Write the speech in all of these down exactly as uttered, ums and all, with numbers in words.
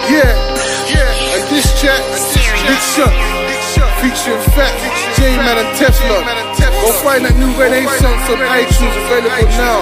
Yeah, yeah. And this track, Big Shot, featuring Fat, J-Man and Teflon. Go find that new Renaissance on iTunes, available now.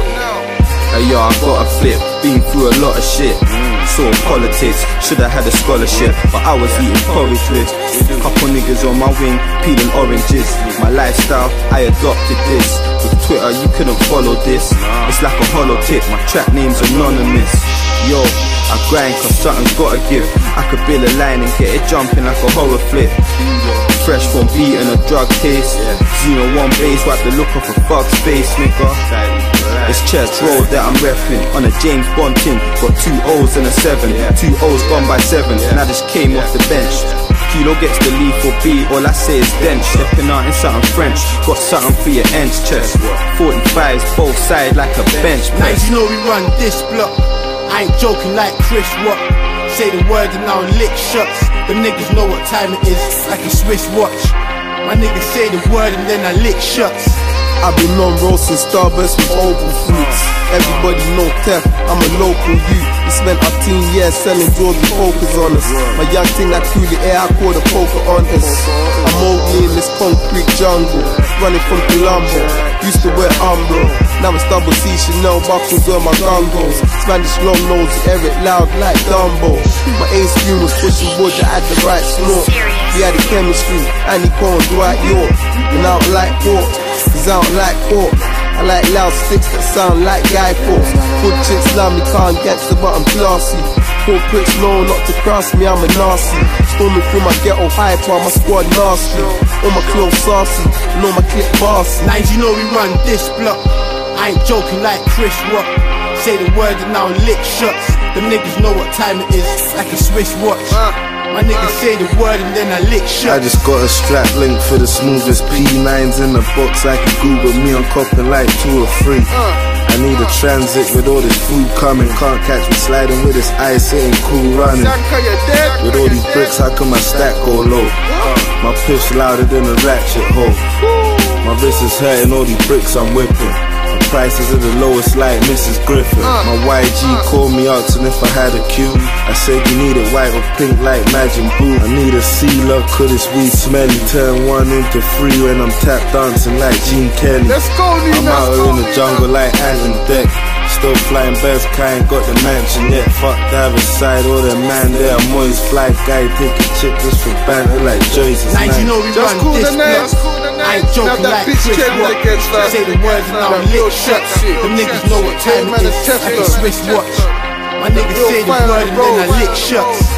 Hey yo, I got a flip, been through a lot of shit. Saw politics, should've had a scholarship, but I was eating porridge with couple niggas on my wing, peeling oranges. My lifestyle, I adopted this. With Twitter, you couldn't follow this. It's like a hollow tip, my trap name's anonymous. Yo, I grind cause something's gotta give. I could build a line and get it jumping like a horror flip. Fresh from beating a drug case. Zero one base, wipe the look off a fuck's face, nigga. It's Church Road that I'm repping. On a James Bond ting, got two O's and a seven. Two O's gone by seven, and I just came off the bench. Kilo gets the lethal beat, all I say is dench. Stepping out in something French, got something for your ends chest. forty-fives both sides like a bench press. Now you know we run this block, I ain't joking like Chris Rock. Say the word and I'll lick shots. The niggas know what time it is, like a Swiss watch. My niggas say the word and then I lick shots. I've been on roasting Starburst with oval fruits. Everybody know Tef, I'm a local youth. We spent our teen years selling Jordan Pokers on us. My young thing that threw the air, I call the poker on us. I'm only in this concrete jungle, running from Colombo. Used to wear Umbro, now it's double C Chanel buckles on my gungos. Spanish long nose, Eric loud like Dumbo. My ace view was pushing wood that had the right snort. We had the chemistry, Annie Cohen, Dwight York. And I don't like pork, cause I don't like pork. I like loud sticks that sound like Guy Fawkes. Good chicks love me, can't get to but I'm classy. Poor pricks know not to cross me, I'm a nasty. Storming through my ghetto hyper, my squad nasty. All my clothes saucy, and all my clip bossy. Now you know we run this block, I ain't joking like Chris Rock. Say the word and I'll lick shots. The niggas know what time it is, like a Swiss watch. My niggas say the word and then I lick shots. I just got a strap link for the smoothest P nines in the box. I can Google me on copping like two or three. I need a transit with all this food coming. Can't catch me sliding with this ice, it ain't cool running. With all these bricks, how can my stack go low? My piss louder than a ratchet hole. My wrist is hurting, all these bricks I'm whipping. The prices are the lowest like Missus Griffin. My Y G called me asking if I had a Q. I said you need it white or pink like Majin Buu. I need a C-Love cause this weed smelly. Turn one into three when I'm tap dancing like Gene Kelly. Let's go, I'm out here in the jungle like Ant and Deck. Still flying birds, I ain't got the mansion yet. Fuck the other side, all that man there. I'm always fly guy, take a chick just for banter like Joyce. Now you know we run this block, I ain't joking like Chris Rock. Say the words and I'll lick shots. The niggas know what time it is, like a Swiss watch. My niggas say the word and then I lick shots.